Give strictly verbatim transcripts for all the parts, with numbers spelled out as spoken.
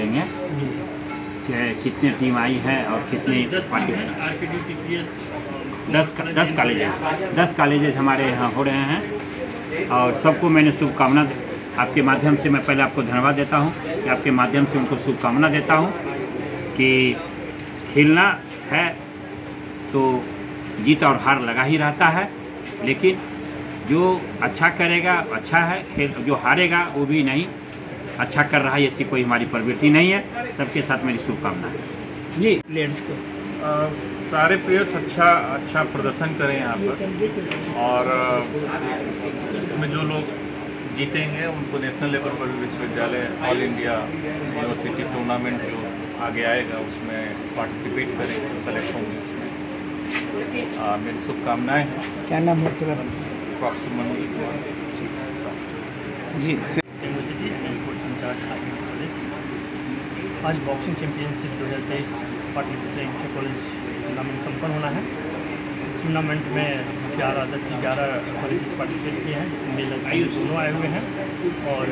देंगे कि कितने टीम आई है और कितने पार्टिसिपेंट। दस दस कॉलेजेस दस कॉलेजेस हमारे यहाँ हो रहे हैं और सबको मैंने शुभकामना आपके माध्यम से मैं पहले आपको धन्यवाद देता हूँ कि आपके माध्यम से उनको शुभकामना देता हूँ कि खेलना है तो जीत और हार लगा ही रहता है, लेकिन जो अच्छा करेगा अच्छा है, खेल जो हारेगा वो भी नहीं अच्छा कर रहा है, ऐसी कोई हमारी प्रवृत्ति नहीं है। सबके साथ मेरी शुभकामना है जी। प्लेयर्स को आ, सारे प्लेयर्स अच्छा अच्छा प्रदर्शन करें यहाँ पर और इसमें जो लोग जीतेंगे उनको नेशनल लेवल पर विश्वविद्यालय ऑल इंडिया यूनिवर्सिटी टूर्नामेंट जो आगे आएगा उसमें पार्टिसिपेट करेंगे, सेलेक्ट होंगे उसमें। आ, मेरी शुभकामनाएँ हैं। क्या नाम है sir? Professor Manoj Kumar ji. University and sports incharge high college. आज बॉक्सिंग चैंपियनशिप दो हज़ार तेईस पाटलिपुत्र इंटर कॉलेज टूर्नामेंट संपन्न होना है। इस टूर्नामेंट में ग्यारह दस से ग्यारह कॉलेजेस पार्टिसिपेट किए हैं, जिसमें मेल और दोनों आए हुए हैं और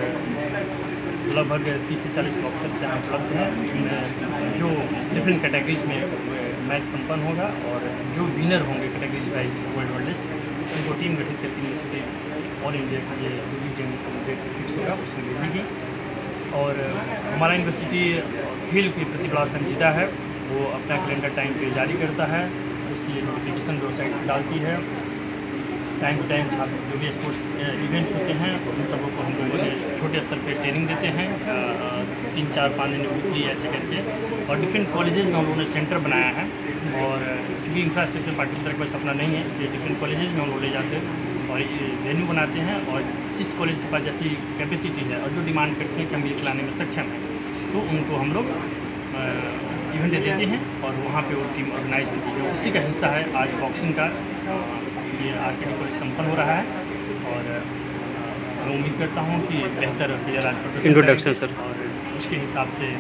लगभग तीस से चालीस बॉक्सर्स यहाँ उपलब्ध हैं। जो डिफरेंट कैटेगरीज में मैच संपन्न होगा और जो विनर होंगे categories wise world world list उनको टीम गठित करके यूनिवर्सिटी ऑल इंडिया के लिए जो भी टीम डेट फिक्स होगा उसमें भेजेगी। और हमारा यूनिवर्सिटी खेल की प्रतिभा संजीदा है, वो अपना कैलेंडर टाइम पे जारी करता है, उसके लिए नोटिफिकेशन वेबसाइट पर डालती है। टाइम टू टाइम छात्र जो भी स्पोर्ट्स इवेंट्स होते हैं उन सबों को हम लोगों ने छोटे स्तर पे ट्रेनिंग देते हैं, तीन चार पाँच दिन वीकली ऐसे करके। और डिफरेंट कॉलेजेस में हम लोगों ने सेंटर बनाया है और चूँकि इंफ्रास्ट्रक्चर पार्टिकुलर का सपना नहीं है, इसलिए डिफरेंट कॉलेजेस में हम लोग ले जाते हैं और वेन्यू बनाते हैं। और जिस कॉलेज के पास जैसी कैपेसिटी है और जो डिमांड करते हैं कि हम ये खिलाने में सक्षम है तो उनको हम लोग इवेंट देते हैं और वहाँ पे वो टीम ऑर्गेनाइज होती है। उसी का हिस्सा है आज बॉक्सिंग का ये आरकेडी कॉलेज संपन्न हो रहा है और मैं उम्मीद करता हूँ कि बेहतर प्लेयर आज इंट्रोडक्शन सर और उसके हिसाब से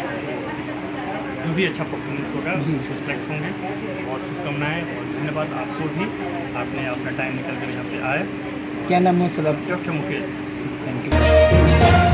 जो भी अच्छा परफॉर्मेंस होगा उसको सिलेक्ट होंगे। और शुभकामनाएँ और धन्यवाद आपको भी, आपने अपना टाइम निकल कर यहाँ पे आए। क्या नाम है sir? Doctor Mukesh. Thank you.